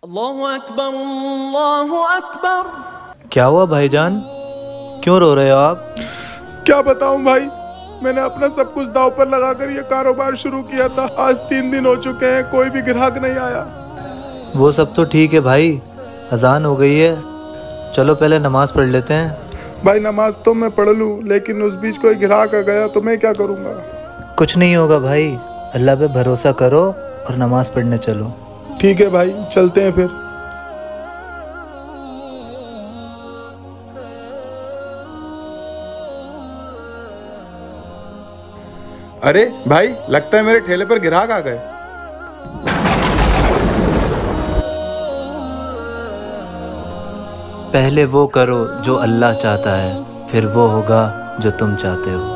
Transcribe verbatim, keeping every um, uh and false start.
अल्लाहु अकबर, अल्लाहु अकबर। क्या हुआ भाईजान, क्यों रो रहे हो आप? क्या बताऊं भाई, मैंने अपना सब कुछ दांव पर लगाकर ये कारोबार शुरू किया था। आज तीन दिन हो चुके हैं, कोई भी ग्राहक नहीं आया। वो सब तो ठीक है भाई, अजान हो गई है, चलो पहले नमाज पढ़ लेते हैं। भाई नमाज तो मैं पढ़ लूं, लेकिन उस बीच कोई ग्राहक आ गया तो मैं क्या करूंगा? कुछ नहीं होगा भाई, अल्लाह पे भरोसा करो और नमाज पढ़ने चलो। ठीक है भाई, चलते हैं फिर। अरे भाई, लगता है मेरे ठेले पर ग्राहक आ गए। पहले वो करो जो अल्लाह चाहता है, फिर वो होगा जो तुम चाहते हो।